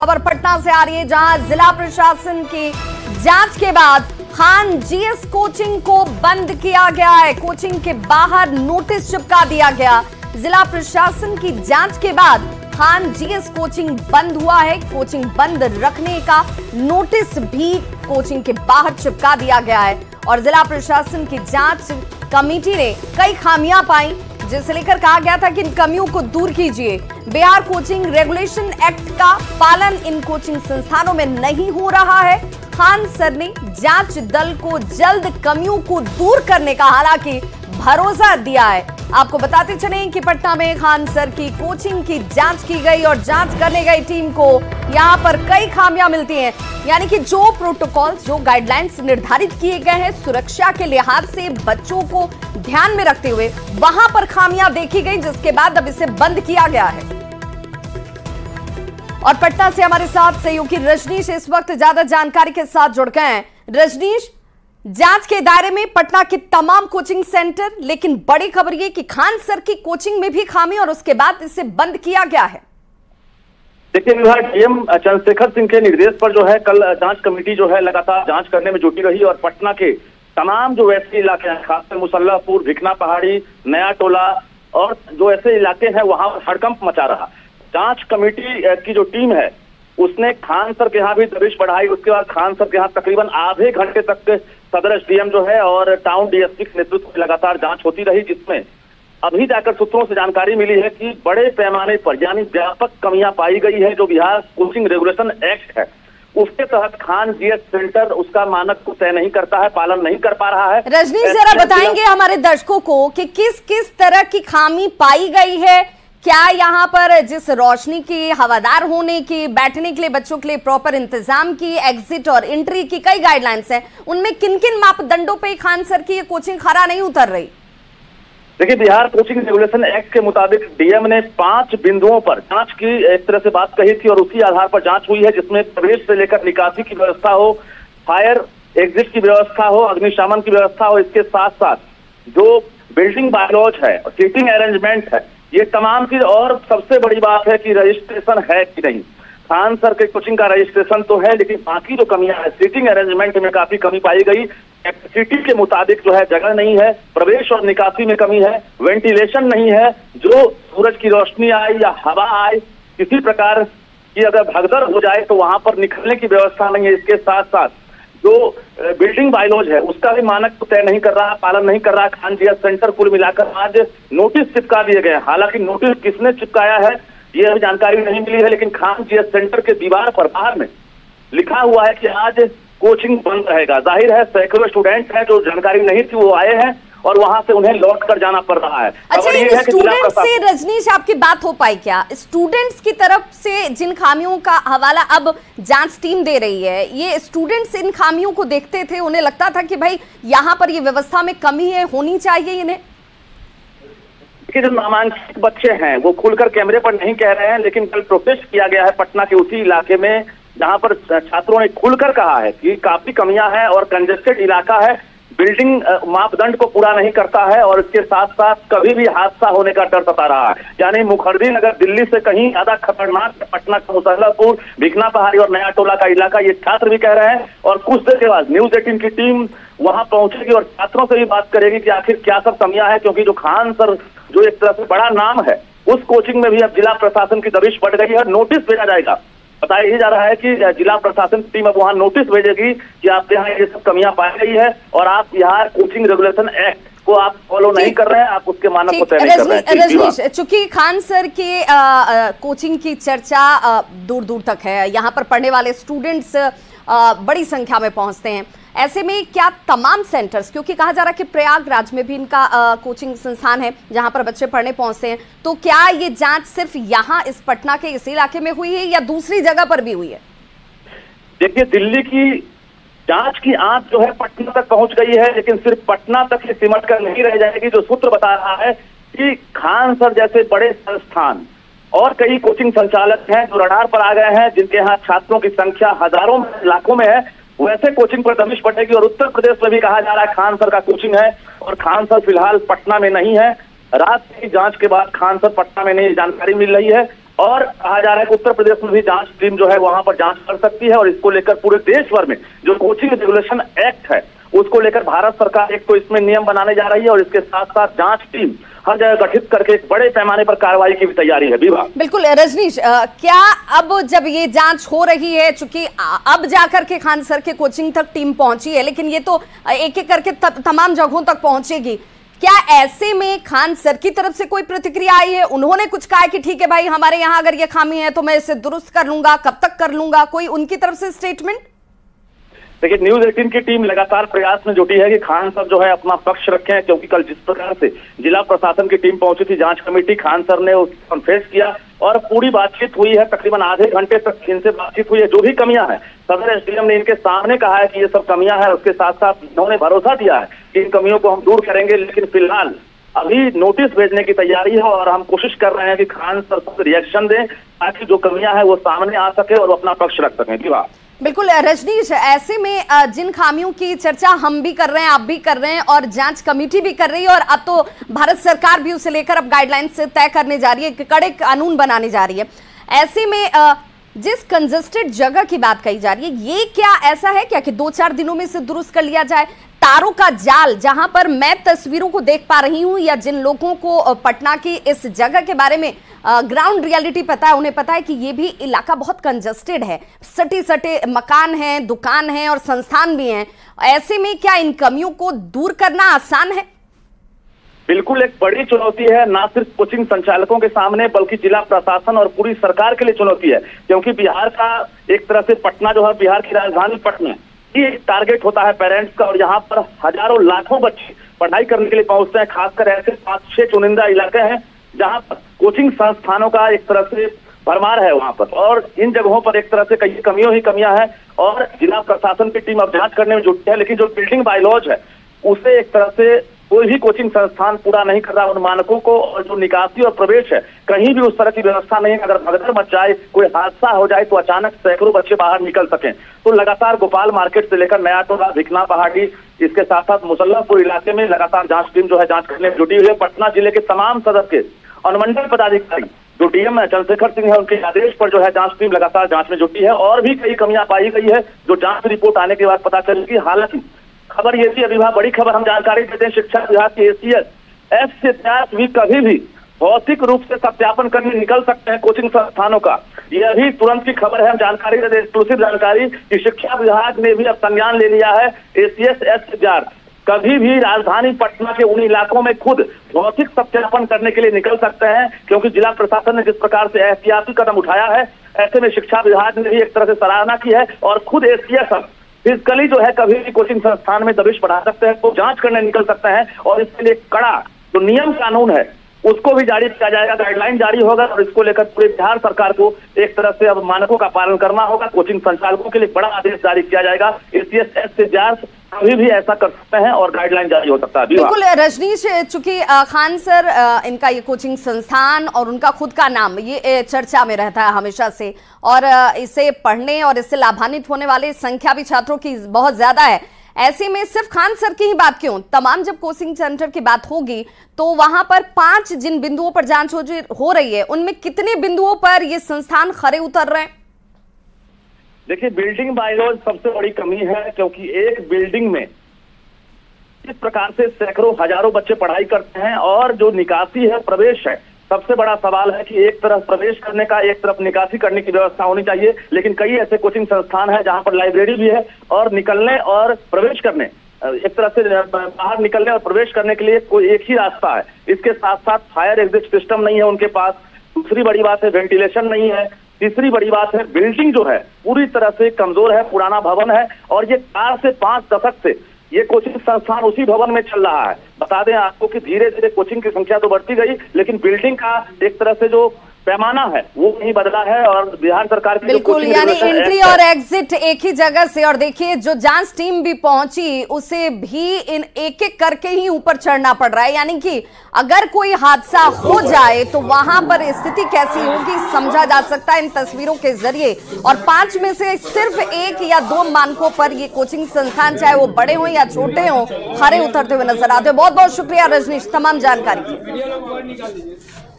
खबर पटना से आ रही है, जहां जिला प्रशासन की जांच के बाद खान जीएस कोचिंग को बंद किया गया है। कोचिंग के बाहर नोटिस चिपका दिया गया। जिला प्रशासन की जांच के बाद खान जीएस कोचिंग बंद हुआ है। कोचिंग बंद रखने का नोटिस भी कोचिंग के बाहर चिपका दिया गया है और जिला प्रशासन की जांच कमेटी ने कई खामियां पाई, जिसे लेकर कहा गया था कि इन कमियों को दूर कीजिए। बिहार कोचिंग रेगुलेशन एक्ट का पालन इन कोचिंग संस्थानों में नहीं हो रहा है। खान सर ने जांच दल को जल्द कमियों को दूर करने का हालांकि भरोसा दिया है। आपको बताते चलें कि पटना में खान सर की कोचिंग की जांच की गई और जांच करने गई टीम को यहां पर कई खामियां मिलती हैं, यानी कि जो प्रोटोकॉल, जो गाइडलाइंस निर्धारित किए गए हैं सुरक्षा के लिहाज से बच्चों को ध्यान में रखते हुए, वहां पर खामियां देखी गई, जिसके बाद अब इसे बंद किया गया है। और पटना से हमारे साथ सहयोगी रजनीश इस वक्त ज्यादा जानकारी के साथ जुड़ गए हैं। रजनीश, जांच के दायरे में पटना के तमाम कोचिंग सेंटर, लेकिन बड़ी खबर यह कि खान सर की कोचिंग में भी खामी और उसके बाद इसे बंद किया गया है। देखिए, विभाग डीएम चंद्रशेखर सिंह के निर्देश पर जो है कल जांच कमेटी जो है लगातार जांच करने में जुटी रही और पटना के तमाम जो ऐसे इलाके हैं, खासकर मुसल्लापुर, भिकना पहाड़ी, नया टोला और जो ऐसे इलाके हैं वहां हड़कंप मचा रहा। जांच कमेटी की जो टीम है उसने खान सर के यहाँ भी दबिश बढ़ाई। उसके बाद खान सर के यहाँ तकरीबन आधे घंटे तक सदर एसडीएम जो है और टाउन डीएसपी के नेतृत्व में लगातार जांच होती रही, जिसमें अभी जाकर सूत्रों से जानकारी मिली है कि बड़े पैमाने पर यानी व्यापक कमियां पाई गई है। जो बिहार कोचिंग रेगुलेशन एक्ट है उसके तहत खान जीएस सेंटर उसका मानक को तय नहीं करता है, पालन नहीं कर पा रहा है। रजनीश, जरा बताएंगे हमारे दर्शकों को कि किस किस तरह की खामी पाई गई है? क्या यहाँ पर जिस रोशनी की, हवादार होने की, बैठने के लिए बच्चों के लिए प्रॉपर इंतजाम की, एग्जिट और एंट्री की कई गाइडलाइंस हैं, उनमें किन किन मापदंडों पे खान सर की ये कोचिंग खरा नहीं उतर रही? देखिए, बिहार कोचिंग रेगुलेशन एक्ट के मुताबिक डीएम ने 5 बिंदुओं पर जांच की एक तरह से बात कही थी और उसी आधार पर जांच हुई है, जिसमें प्रवेश से लेकर निकासी की व्यवस्था हो, फायर एग्जिट की व्यवस्था हो, अग्निशमन की व्यवस्था हो। इसके साथ साथ जो बिल्डिंग बायलॉज है, सीटिंग अरेंजमेंट है, ये तमाम चीज। और सबसे बड़ी बात है कि रजिस्ट्रेशन है कि नहीं। खान सर के कोचिंग का रजिस्ट्रेशन तो है, लेकिन बाकी जो कमियां है, सीटिंग अरेंजमेंट में काफी कमी पाई गई। कैपेसिटी के मुताबिक जो है जगह नहीं है, प्रवेश और निकासी में कमी है, वेंटिलेशन नहीं है, जो सूरज की रोशनी आए या हवा आए, किसी प्रकार की अगर भगदड़ हो जाए तो वहां पर निकलने की व्यवस्था नहीं है। इसके साथ साथ जो बिल्डिंग बायलॉज है उसका भी मानक को तय नहीं कर रहा, पालन नहीं कर रहा। खान जीएस सेंटर कुल मिलाकर आज नोटिस चिपका दिए गए। हालांकि नोटिस किसने चिपकाया है ये अभी जानकारी नहीं मिली है, लेकिन खान जीएस सेंटर के दीवार पर बाहर में लिखा हुआ है कि आज कोचिंग बंद रहेगा। जाहिर है सैकड़ों स्टूडेंट हैं जो जानकारी नहीं थी वो आए हैं और वहां से उन्हें लौट कर जाना पड़ रहा है। अच्छा, स्टूडेंट्स से रजनीश आपकी बात हो पाई क्या? स्टूडेंट्स की तरफ से जिन खामियों का हवाला अब जांच टीम दे रही है, ये स्टूडेंट्स इन खामियों को देखते थे, उन्हें लगता था कि भाई यहाँ पर ये व्यवस्था में कमी है, होनी चाहिए इन्हें? जो नामांकित बच्चे हैं वो खुलकर कैमरे पर नहीं कह रहे हैं, लेकिन कल प्रोटेस्ट किया गया है पटना के उसी इलाके में जहां पर छात्रों ने खुलकर कहा है कि काफी कमियां हैं और कंजेस्टेड इलाका है, बिल्डिंग मापदंड को पूरा नहीं करता है और इसके साथ साथ कभी भी हादसा होने का डर सता रहा है। यानी मुखर्जी नगर दिल्ली से कहीं ज्यादा खतरनाक पटना का मुसल्लापुर, भिकना पहाड़ी और नया टोला का इलाका, ये छात्र भी कह रहे हैं। और कुछ देर के बाद न्यूज 18 की टीम वहां पहुंचेगी और छात्रों से भी बात करेगी कि आखिर क्या सब कमियां हैं, क्योंकि जो खान सर जो एक तरह से बड़ा नाम है उस कोचिंग में भी अब जिला प्रशासन की दबिश बढ़ गई है। नोटिस भेजा जाएगा। बताया ही जा रहा है कि जिला प्रशासन की टीम अब वहां नोटिस भेजेगी कि आपके यहाँ ये सब कमियां पाई गई है और आप बिहार कोचिंग रेगुलेशन एक्ट को आप फॉलो नहीं कर रहे हैं, आप उसके मानक को तय नहीं कर रहे हैं। रजनीश, चूंकि खान सर के कोचिंग की चर्चा दूर दूर तक है, यहाँ पर पढ़ने वाले स्टूडेंट्स बड़ी संख्या में पहुंचते हैं, ऐसे में क्या तमाम सेंटर्स, क्योंकि कहा जा रहा है कि प्रयागराज में भी इनका कोचिंग संस्थान है जहां पर बच्चे पढ़ने पहुंचते हैं, तो क्या ये जांच सिर्फ यहाँ इस पटना के इस इलाके में हुई है या दूसरी जगह पर भी हुई है? देखिए, दिल्ली की जांच की आंच जो है पटना तक पहुंच गई है, लेकिन सिर्फ पटना तक ही सिमट कर नहीं रह जाएगी। जो सूत्र बता रहा है कि खान सर जैसे बड़े संस्थान और कई कोचिंग संचालक हैं जो रडार पर आ गए हैं, जिनके यहाँ छात्रों की संख्या हजारों में, लाखों में है, वैसे कोचिंग पर दबिश पड़ेगी। और उत्तर प्रदेश में भी कहा जा रहा है खान सर का कोचिंग है और खान सर फिलहाल पटना में नहीं है। रात की जांच के बाद खान सर पटना में नहीं जानकारी मिल रही है। और कहा जा रहा है कि उत्तर प्रदेश में भी जांच टीम जो है वहां पर जांच कर सकती है और इसको लेकर पूरे देश भर में जो कोचिंग रेगुलेशन एक्ट है उसको लेकर भारत सरकार एक तो इसमें नियम बनाने जा रही है और इसके साथ साथ जांच टीम हर जगह गठित करके एक बड़े पैमाने पर कार्रवाई की भी तैयारी है। विभा, बिल्कुल रजनीश, क्या अब जब ये जांच हो रही है, चूंकि अब जाकर के खान सर के कोचिंग तक टीम पहुंची है, लेकिन ये तो एक एक करके तमाम जगहों तक पहुंचेगी, क्या ऐसे में खान सर की तरफ से कोई प्रतिक्रिया आई है? उन्होंने कुछ कहा कि ठीक है भाई, हमारे यहाँ अगर ये खामी है तो मैं इसे दुरुस्त कर लूंगा, कब तक कर लूंगा, कोई उनकी तरफ से स्टेटमेंट? देखिए, न्यूज 18 की टीम लगातार प्रयास में जुटी है कि खान सर जो है अपना पक्ष रखें, क्योंकि कल जिस प्रकार से जिला प्रशासन की टीम पहुंची थी जांच कमेटी, खान सर ने उसको कन्फेस किया और पूरी बातचीत हुई है। तकरीबन आधे घंटे तक इनसे बातचीत हुई है। जो भी कमियां हैं सदर एसडीएम ने इनके सामने कहा है कि ये सब कमियां हैं। उसके साथ साथ इन्होंने भरोसा दिया है कि इन कमियों को हम दूर करेंगे, लेकिन फिलहाल अभी नोटिस भेजने की तैयारी है और हम कोशिश कर रहे हैं कि खान सर खुद रिएक्शन दें ताकि जो कमियां हैं वो सामने आ सके और अपना पक्ष रख सकें। जी वाह, बिल्कुल रजनीश, ऐसे में जिन खामियों की चर्चा हम भी कर रहे हैं, आप भी कर रहे हैं और जांच कमेटी भी कर रही है और अब तो भारत सरकार भी उसे लेकर अब गाइडलाइंस तय करने जा रही है, कड़े कानून बनाने जा रही है, ऐसे में जिस कंजेस्टेड जगह की बात कही जा रही है, ये क्या ऐसा है क्या कि 2-4 दिनों में इसे दुरुस्त कर लिया जाए? तारों का जाल, जहां पर मैं तस्वीरों को देख पा रही हूं या जिन लोगों को पटना की इस जगह के बारे में ग्राउंड रियलिटी पता है, उन्हें पता है कि ये भी इलाका बहुत कंजेस्टेड है, सटे सटे मकान हैं, दुकान हैं और संस्थान भी हैं। ऐसे में क्या इन कमियों को दूर करना आसान है? बिल्कुल एक बड़ी चुनौती है, ना सिर्फ कोचिंग संचालकों के सामने बल्कि जिला प्रशासन और पूरी सरकार के लिए चुनौती है, क्योंकि बिहार का एक तरह से पटना जो है, बिहार की राजधानी पटना, ये टारगेट होता है पेरेंट्स का और यहाँ पर हजारों लाखों बच्चे पढ़ाई करने के लिए पहुंचते हैं। खासकर ऐसे 5-6 चुनिंदा इलाके हैं जहाँ पर कोचिंग संस्थानों का एक तरह से भरमार है वहां पर, और इन जगहों पर एक तरह से कई कमियां हैं और जिला प्रशासन की टीम अब जांच करने में जुटी है। लेकिन जो बिल्डिंग बायलॉज है उसे एक तरह से कोई भी कोचिंग संस्थान पूरा नहीं कर रहा उन मानकों को, और जो निकासी और प्रवेश है कहीं भी उस तरह की व्यवस्था नहीं है। अगर भगदड़ मच जाए, कोई हादसा हो जाए तो अचानक सैकड़ों बच्चे बाहर निकल सकें। तो लगातार गोपाल मार्केट से लेकर नया टोला, भिकना पहाड़ी, इसके साथ साथ मुसल्लापुर इलाके में लगातार जांच टीम जो है जांच करने में जुटी हुई है। पटना जिले के तमाम सदर के अनुमंडल पदाधिकारी जो डीएम है चंद्रशेखर सिंह है, उनके आदेश पर जो है जांच टीम लगातार जांच में जुटी है और भी कई कमियां पाई गई है जो जांच रिपोर्ट आने के बाद पता चलेगी। हालांकि खबर ये थी, अभी बड़ी खबर हम जानकारी देते हैं, शिक्षा विभाग के एसीएस एस सिद्धार्थ भी कभी भी भौतिक रूप से सत्यापन करने निकल सकते हैं कोचिंग संस्थानों का। यह भी तुरंत की खबर है, हम जानकारी देते हैं, एक्सक्लूसिव जानकारी कि शिक्षा विभाग ने भी अब संज्ञान ले लिया है। एसीएस एस सिद्धार्थ कभी भी राजधानी पटना के उन इलाकों में खुद भौतिक सत्यापन करने के लिए निकल सकते हैं, क्योंकि जिला प्रशासन ने जिस प्रकार से एहतियाती कदम उठाया है, ऐसे में शिक्षा विभाग ने भी एक तरह से सराहना की है और खुद एसीएस फिजिकली जो है कभी भी कोचिंग संस्थान में दबिश बढ़ा सकते हैं, तो जांच करने निकल सकते हैं और इसके लिए कड़ा जो नियम कानून है उसको भी जारी किया जाएगा, गाइडलाइन जारी होगा और इसको लेकर पूरे बिहार सरकार को एक तरह से अब मानकों का पालन करना होगा। कोचिंग संचालकों के लिए बड़ा आदेश जारी किया जाएगा। एसीएस एस सिद्धार्थ कभी भी ऐसा कर सकते हैं और गाइडलाइन जारी हो सकता है। बिल्कुल रजनीश, चूंकि खान सर इनका ये कोचिंग संस्थान और उनका खुद का नाम ये चर्चा में रहता है हमेशा से, और इसे पढ़ने और इससे लाभान्वित होने वाले संख्या भी छात्रों की बहुत ज्यादा है। ऐसे में सिर्फ खान सर की ही बात क्यों, तमाम जब कोचिंग सेंटर की बात होगी तो वहां पर 5 जिन बिंदुओं पर जांच हो रही है, उनमें कितने बिंदुओं पर ये संस्थान खरे उतर रहे हैं? देखिए, बिल्डिंग बायलॉज सबसे बड़ी कमी है, क्योंकि एक बिल्डिंग में इस प्रकार से सैकड़ों हजारों बच्चे पढ़ाई करते हैं और जो निकासी है, प्रवेश है, सबसे बड़ा सवाल है कि एक तरफ प्रवेश करने का, एक तरफ निकासी करने की व्यवस्था होनी चाहिए। लेकिन कई ऐसे कोचिंग संस्थान है जहां पर लाइब्रेरी भी है और निकलने और प्रवेश करने, एक तरह से बाहर निकलने और प्रवेश करने के लिए कोई एक ही रास्ता है। इसके साथ साथ फायर एग्जिट सिस्टम नहीं है उनके पास। दूसरी बड़ी बात है वेंटिलेशन नहीं है। तीसरी बड़ी बात है बिल्डिंग जो है पूरी तरह से कमजोर है, पुराना भवन है और ये 4 से 5 दशक से ये कोचिंग संस्थान उसी भवन में चल रहा है। बता दें आपको कि धीरे धीरे कोचिंग की संख्या तो बढ़ती गई, लेकिन बिल्डिंग का एक तरह से जो पैमाना है वो नहीं बदला है और बिहार सरकार की बिल्कुल, यानी एंट्री और एग्जिट एक ही जगह से, और देखिए जो जांच टीम भी पहुंची उसे भी इन एक एक करके ही ऊपर चढ़ना पड़ रहा है, यानी कि अगर कोई हादसा हो जाए तो वहां पर स्थिति कैसी होगी समझा जा सकता है इन तस्वीरों के जरिए। और 5 में से सिर्फ 1 या 2 मानकों पर ये कोचिंग संस्थान, चाहे वो बड़े हो या छोटे हो, खरे उतरते हुए नजर आते हैं। बहुत बहुत शुक्रिया रजनीश तमाम जानकारी के।